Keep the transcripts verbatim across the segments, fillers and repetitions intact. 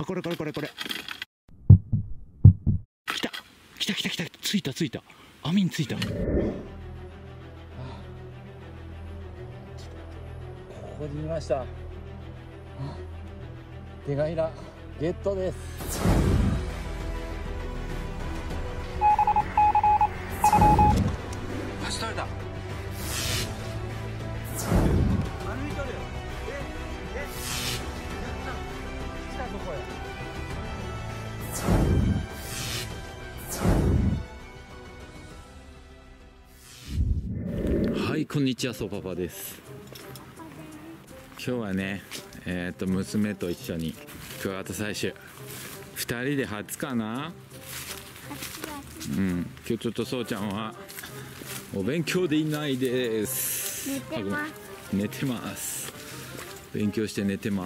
あ、これこれこれこれ。来た来た来た来た、ついたついた、網についた。ここにいました。手がいらゲットです。足取れた。歩いとるよ。ええ、やった来た。そこへ。はい、こんにちは、そうパパです。今日はね、えっと娘と一緒にクワガタ採取、ふたりで初かな。うん、今日ちょっとそうちゃんはお勉強でいないです。 寝てます。 寝てます。勉強して寝てます。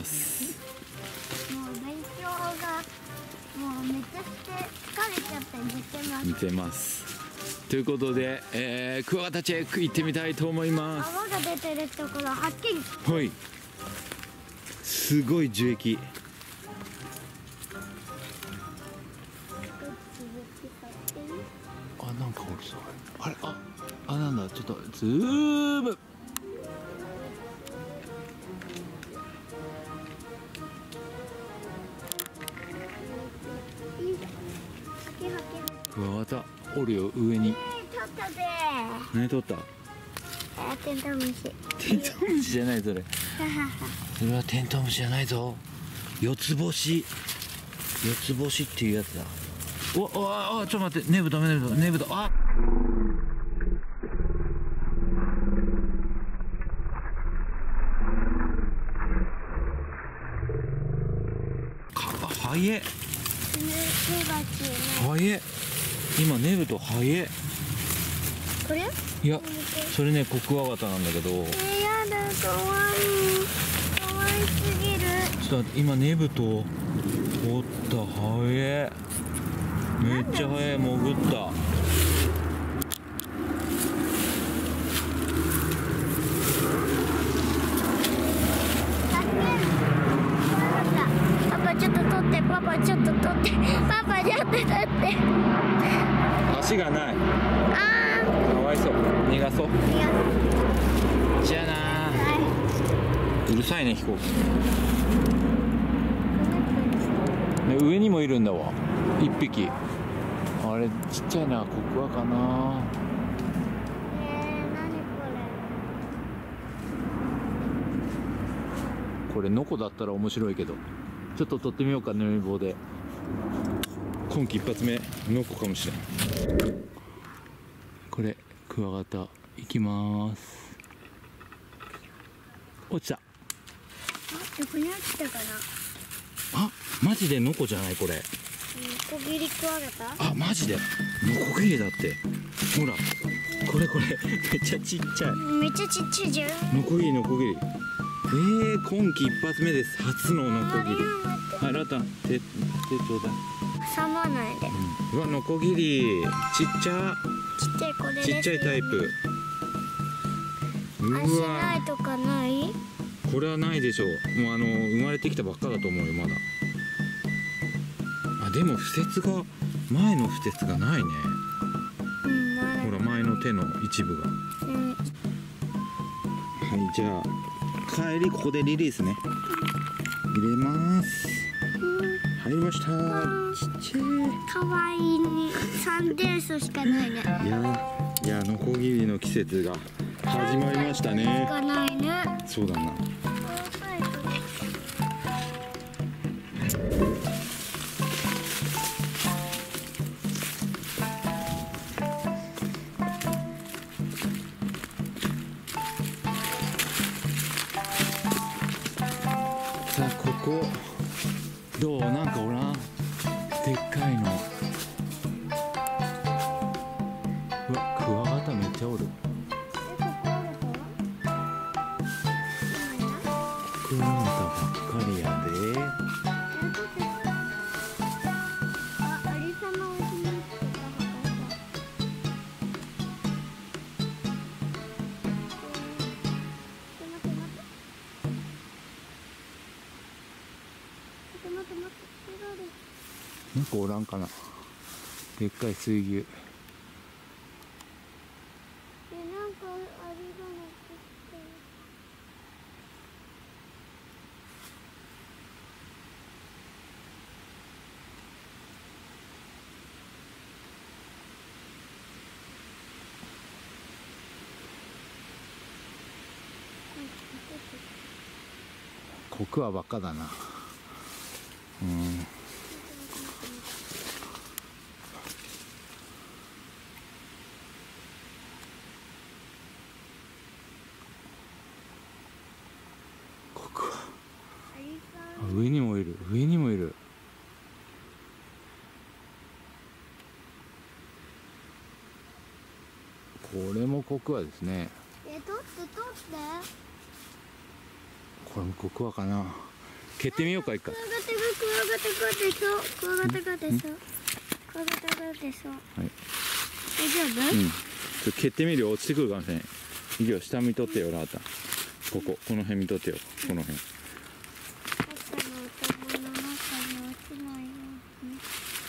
もう勉強がもうめちゃくちゃ疲れちゃって寝てます。 寝てます。ということで、えー、クワガタチェック行ってみたいと思います。 泡が出てるところ発見。 はい。すごい樹液。あ、なんかおるぞ。あれ、あ、あ、なんだ、ちょっとズーム。クワガタおるよ、上に。 取ったぜ。 何取った？ あ、テントウムシ。 テントウムシじゃないそれ。それはテントウムシじゃないぞ。四つ星。四つ星っていうやつだ。お、お、お、ちょっと待って、ネブダメ、ネブダメ、ネブダ、あ。か、はえ。はえ。今ネブとはえ。 これ？ いや、それね、コクワガタなんだけど。 えー、やだ、かわいい。かわいすぎる。 ちょっと今ネブとおったはえ。めっちゃ早い、潜った。 パパちょっと取って、パパちょっと取って、パパちょっと取って。 足がない。 あかわいそう。逃がそう。 ー。いや。 じゃあなー。うるさいね、飛行機。ね、上にもいるんだわ。一匹。あれちっちゃいな、コクワかな。 えー、何これ。 これノコだったら面白いけど、ちょっと取ってみようか、濡れ棒で。今季一発目ノコかもしれん。これクワガタいきます。落ちた。 あ、どこに落ちたかな。 あ、マジでノコじゃないこれ。 ノコギリクワガタ。 あ、マジでノコギリだって。ほらこれこれめっちゃちっちゃい。 めっちゃちっちゃいじゃん。 ノコギリノコギリ。えー、今季一発目です。初のノコギリ。はい、ラタン手手ちょうだい。 挟まないで。 うん、うわ、ノコギリちっちゃ。 ちっちゃいこれです。 ちっちゃいタイプ。うわ、 足ないとかない？ これはないでしょう。もうあの生まれてきたばっかだと思うよ、まだ。あ、でも付節が、前の付節がないね。 うん、まだ。 ほら、前の手の一部が。 うん。 はい、じゃあ帰りここでリリースね。入れます。入りました。ちっちゃい。 かわいいね。三点数しかないね。 いやいや、ノコギリの季節が始まりましたね。 しかないね。 そうだな。さあ、ここどう？なんかおらん？でっかいの。うわ、クワガタめっちゃおる。クワガタばっかりやで。 あ、アリサのお家に行ってた。待って待って待って。 なんかおらんかな。でっかい水牛。 え、なんかあれがなくて。 コクワばっかだな。うん。コクワ。上にもいる。上にもいる。これもコクワですね。 え、取って取って。 これもコクワかな。蹴ってみようか一回。 クワガタがクワガタが出そう。クワガタが出そう。クワガタが出そう。 はい。 大丈夫？ うん。ちょっと蹴ってみるよ。落ちてくるかもしれない。いくよ、下見とってよ、ラータ。ここ、この辺見とってよ。この辺。 赤の頭の中に落ちないように。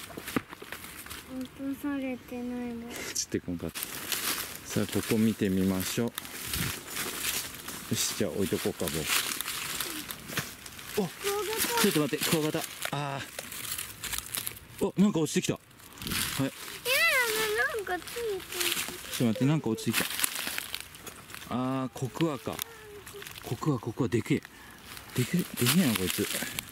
落とされてないわ。 落ちてこんかった。さあ、ここ見てみましょう。よし、じゃあ置いとこうか、棒。お、ちょっと待って、クワガタ。ああ。お、なんか落ちてきた。はい。 いや、なんかついてる。 ちょっと待って、なんか落ちてきた。ああ、コクワか。コクワ、コクワ、でけえ。でけえ、でけえな、こいつ。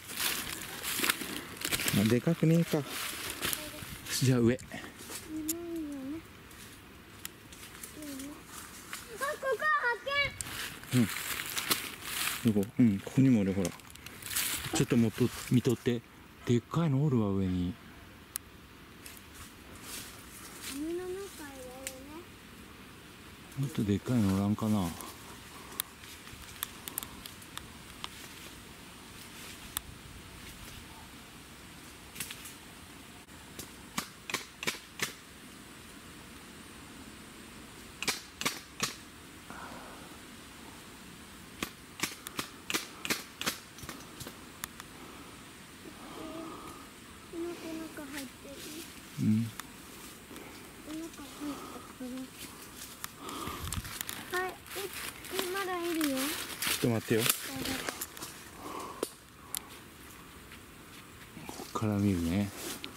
まあ、でかくねえか。じゃあ、上。 いないよね。あ、ここ発見。 うん。どこ？うん、ここにもおる、ほら。ちょっともっと見とって。でっかいのおるわ、上に。 網の中にいるね。 もっとでっかいのおらんかな。うん。 はい、え、まだいるよ。 ちょっと待ってよ。こっから見るね。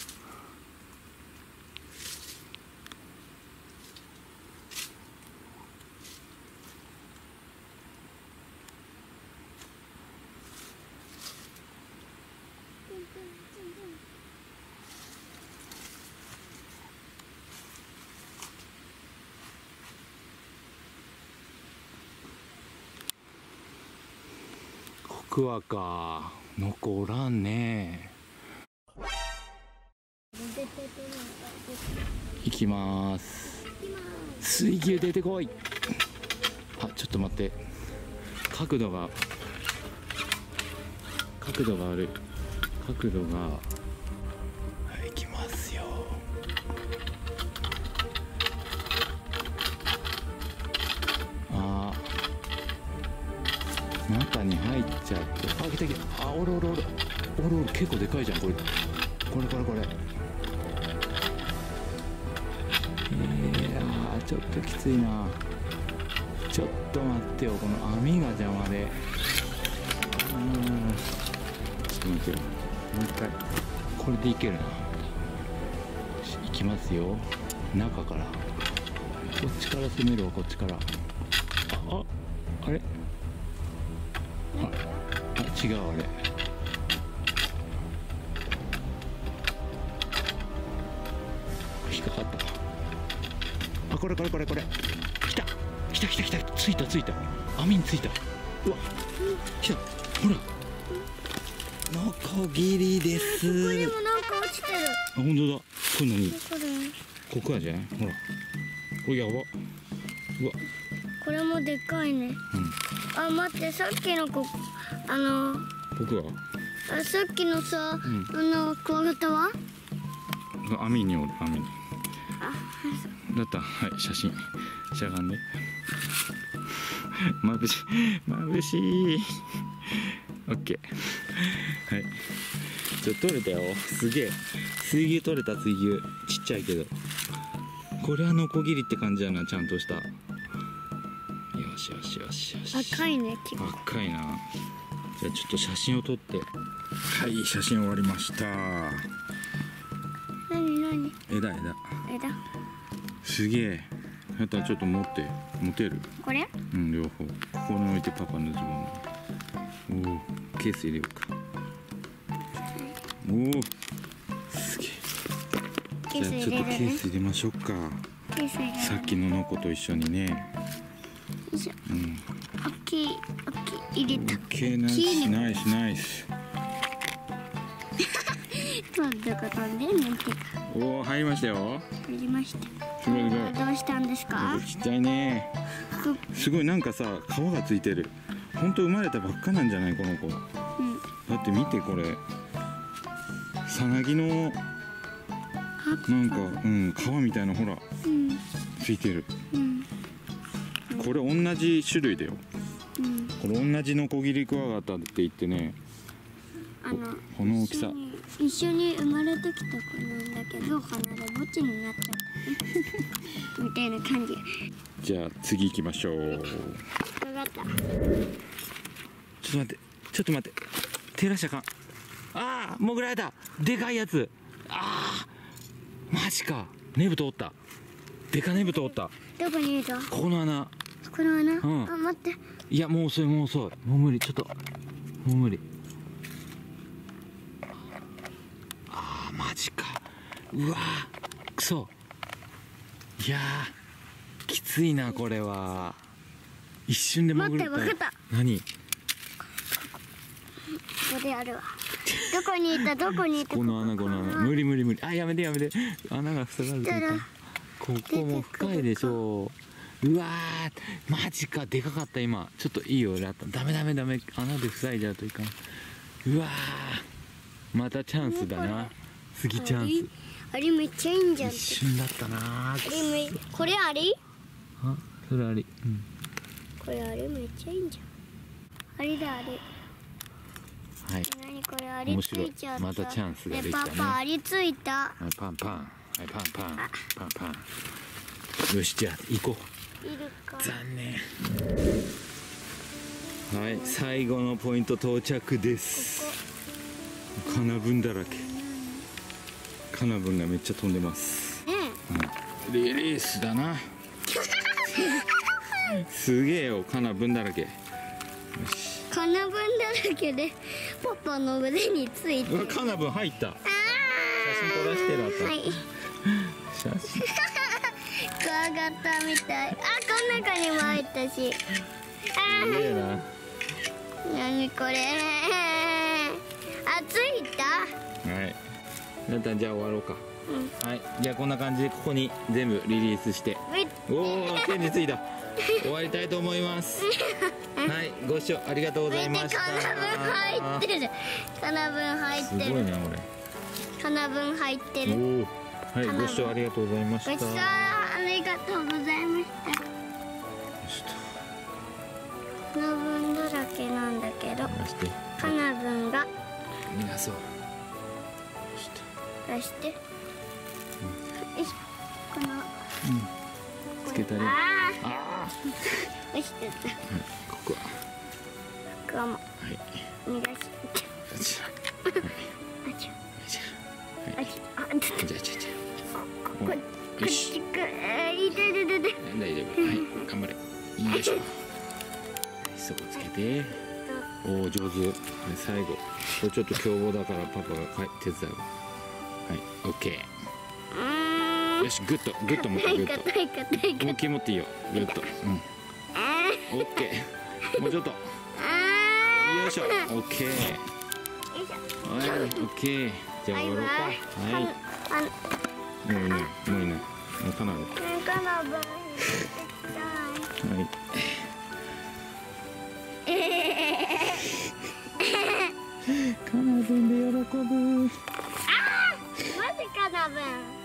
コクワか。のこおらんね。行きまーす。水牛出てこい。あ、ちょっと待って。角度が角度が悪い。角度が。はい、行きますよ。あー、中に入っちゃって。あ、来た来た。あ、おるおるおるおるおる。結構でかいじゃんこれ。これこれこれ。えー、あー、ちょっときついな。ちょっと待ってよ、この網が邪魔で。うーん、ちょっと待ってよ、もう一回これでいけるな。いきますよ。中からこっちから攻めるわ。こっちから。ああ、あれ、ああ、違う、あれ。引っかかった。あ、これこれこれこれ。来た来た来た来た。ついたついた。網についた。うわ、来た。ほら、ノコギリです。 ここにもなんか落ちてる。 あ、本当だ。これ何？ これコクワじゃない？ほら、これやば。うわ、 これもでかいね。 うん。 あ、待って、さっきのこあのコクワ？ あ、さっきのさ、 んあのクワガタは網におる、網に。 あ、 だったら、はい、写真しゃがんで。まぶしい、まぶしい。オッケー。 はいちょっと取れたよ。すげえ水牛取れた。水牛ちっちゃいけど、これはノコギリって感じやな。ちゃんとした。よしよしよしよし。 赤いね結構。 赤いな。じゃあちょっと写真を撮って。はい写真終わりました。 なになに。 枝枝枝。 すげえ。やったらちょっと持って持てる。 これ。 うん両方。ここに置いてパパのズボンに。おおケース入れようか。おおすげえ。 ケースじゃあちょっとケ入れるね。 ース入れましょうか。 ケース入れる。 さっきのノコと一緒にね。 よいしょ。 うんオッケーオッケー入れた。 オッケーナイスナイスナイス。 どこ飛んでんねんってか。 おお入りましたよ。 入りました。 すごいすごい。 どうしたんですか。 ちっちゃいね。すごいなんかさ皮がついてる。ほんと生まれたばっかなんじゃないこの子。 うん。 だって見てこれ。さなぎのなんかうん皮みたいなほらうんついてる。 うんこれ同じ種類だよ。 うん。 これ同じノコギリクワガタって言ってね。 あのこの大きさ。 一緒に生まれてきた子なんだけど鼻でぼっちになっちゃったみたいな感じ。 じゃあ次行きましょう。 分かった。 ちょっと待ってちょっと待って手出したかん。ああもぐられた。でかいやつ。ああマジか。ネブ通った。でかネブ通った。 どこにいると。 ここの穴。 この穴、 うんあ待って。 いやもう遅いもう遅い。もう無理ちょっともう無理。ああマジか。うわーくそ。いやーきついなこれは。一瞬で潜れた。 待って分かった。 何。 ここであるわ。どこにいたどこにいた。 この穴この穴無理無理無理。あやめてやめて。穴が塞がるというか。ここも深いでしょう。うわーマジか。でかかった今。ちょっといいよラッタ。ダメダメダメ。穴で塞いじゃうといかん。うわーまたチャンスだな。次チャンス。 あれめっちゃいいんじゃん。 一瞬だったな。 あれめこれあれ。 あそれあり。うんこれあれめっちゃいいんじゃん。あれだあれ。 はい。 何これありついちゃった。 面白いまたチャンスができたねパパありついた。 はいパンパン。はいパンパン。パンパン。よしじゃあ行こう。 いるか。 残念。はい最後のポイント到着です。カナブンだらけ。カナブンがめっちゃ飛んでます。 ねうん、リリースだな。すげえよカナブンだらけ。よし。 カナブンだらけでパパの腕について。 うわカナブン入った。写真撮らしてるあった。 はい。 写真。 クワガタみたい。あ、この中にも入ったし。あすげえな。 ー、なにこれ。あ、ついた。 はい。なったじゃあ終わろうか。 うん。 はい。じゃあこんな感じでここに全部リリースして。 ウィッ。 おお手についた。終わりたいと思います。はい、ご視聴ありがとうございました。 カナブン入ってる。カナブン入ってる。 すごいな、これ。 カナブン入ってる。 おお、はい、ご視聴ありがとうございました。 ご視聴ありがとうございました。カナブンだらけなんだけど、 出して。 カナブンが逃がそう。 出して、よいしょ。この、 うん。つけたり。 あああ、落ちてた。 あ。ここは。 ここもはい。 逃がし。 こちら。 あちゃ。 はい。 あちゃ。あ、ちょっと。 じゃあ、じゃあ、じゃここ、こっちく、えー、いてててて。 あ。大丈夫。はい、頑張れ。よいしょ。はい、そこつけて。おお、上手。はい、最後。これちょっと凶暴だから、パパが、はい、手伝う。はい、オッケー。よし、グッと、グッと持って、グッと。 硬い硬い思いっきり持っていいよ、グッと。うん。オッケー。もうちょっと。よいしょ。オッケー。はい、オッケー。じゃあ、終わろうか。はい。もういない、もういない。もうかなり。 カナブン。 はい。カナブンで喜ぶ。 マジカナブン。